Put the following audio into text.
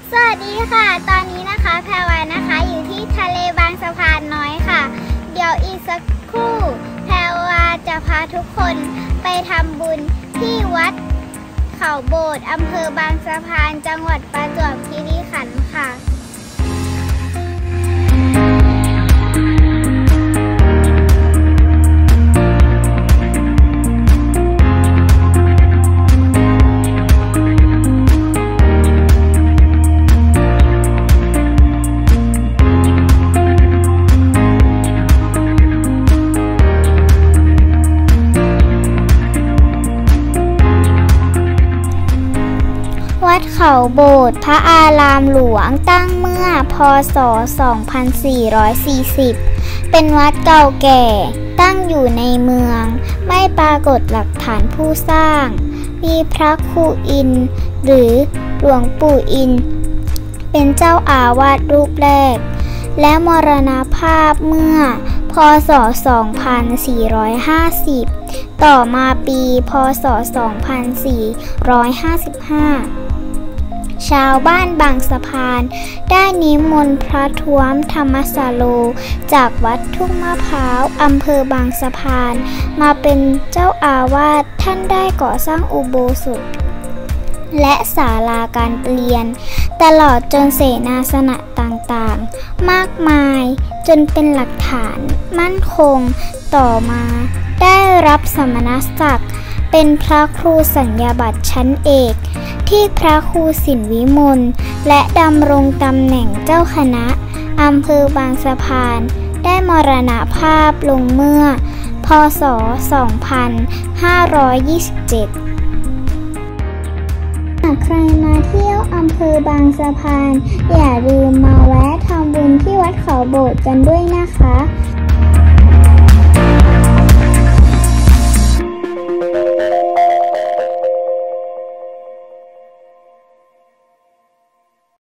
สวัสดีค่ะตอนนี้นะคะแพรวานะคะอยู่ที่ทะเลบางสะพานน้อยค่ะเดี๋ยวอีกสักครู่แพรวาจะพาทุกคนไปทำบุญที่วัดเขาโบสถ์อำเภอบางสะพานจังหวัดประจวบคีรีขันธ์ค่ะวัดเขาโบสถ์พระอารามหลวงตั้งเมื่อพ.ศ. 2440 เป็นวัดเก่าแก่ตั้งอยู่ในเมืองไม่ปรากฏหลักฐานผู้สร้างมีพระครูอินทร์หรือหลวงปู่อินทร์เป็นเจ้าอาวาสรูปแรกและมรณภาพเมื่อพ.ศ. 2450 ต่อมาปีพ.ศ. 2455ชาวบ้านบางสะพานได้นิมนต์พระท้วมธรรมสโลจากวัดทุ่งมะพร้าวอำเภอบางสะพานมาเป็นเจ้าอาวาสท่านได้ก่อสร้างอุโบสถและศาลาการเปลี่ยนตลอดจนเสนาสนะต่างๆมากมายจนเป็นหลักฐานมั่นคงต่อมาได้รับสมณศักดิ์เป็นพระครูสัญญาบัตรชั้นเอกที่พระครูสินวิมลและดำรงตำแหน่งเจ้าคณะอำเภอบางสะพานได้มรณภาพลงเมื่อพ.ศ. 2527 หากใครมาเที่ยวอำเภอบางสะพานอย่าลืมมาแวะทำบุญที่วัดเขาโบสถ์กันด้วยนะคะ